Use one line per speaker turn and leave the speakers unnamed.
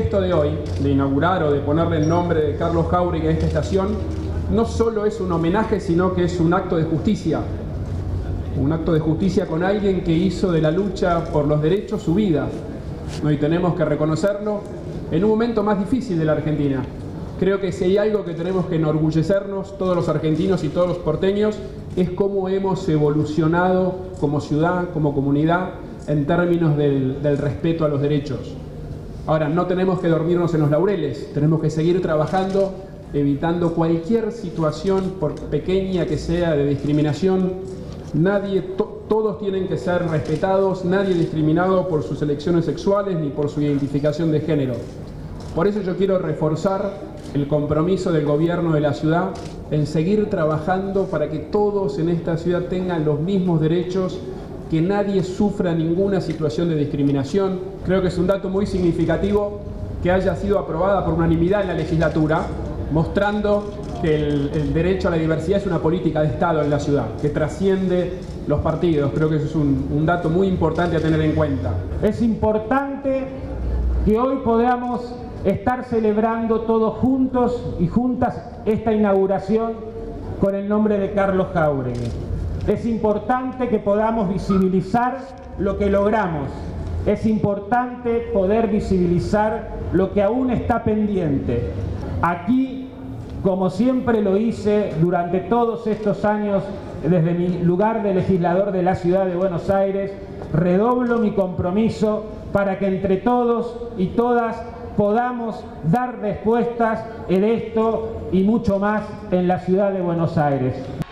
Esto de hoy, de inaugurar o de ponerle el nombre de Carlos Jáuregui a esta estación, no solo es un homenaje, sino que es un acto de justicia. Un acto de justicia con alguien que hizo de la lucha por los derechos su vida. Y tenemos que reconocerlo en un momento más difícil de la Argentina. Creo que si hay algo que tenemos que enorgullecernos todos los argentinos y todos los porteños es cómo hemos evolucionado como ciudad, como comunidad, en términos del respeto a los derechos. Ahora, no tenemos que dormirnos en los laureles, tenemos que seguir trabajando, evitando cualquier situación, por pequeña que sea, de discriminación. Todos tienen que ser respetados, nadie discriminado por sus elecciones sexuales ni por su identificación de género. Por eso yo quiero reforzar el compromiso del gobierno de la ciudad en seguir trabajando para que todos en esta ciudad tengan los mismos derechos, que nadie sufra ninguna situación de discriminación. Creo que es un dato muy significativo que haya sido aprobada por unanimidad en la legislatura, mostrando que el derecho a la diversidad es una política de Estado en la ciudad, que trasciende los partidos. Creo que eso es un dato muy importante a tener en cuenta.
Es importante que hoy podamos estar celebrando todos juntos y juntas esta inauguración con el nombre de Carlos Jáuregui. Es importante que podamos visibilizar lo que logramos. Es importante poder visibilizar lo que aún está pendiente. Aquí, como siempre lo hice durante todos estos años, desde mi lugar de legislador de la Ciudad de Buenos Aires, redoblo mi compromiso para que entre todos y todas podamos dar respuestas en esto y mucho más en la Ciudad de Buenos Aires.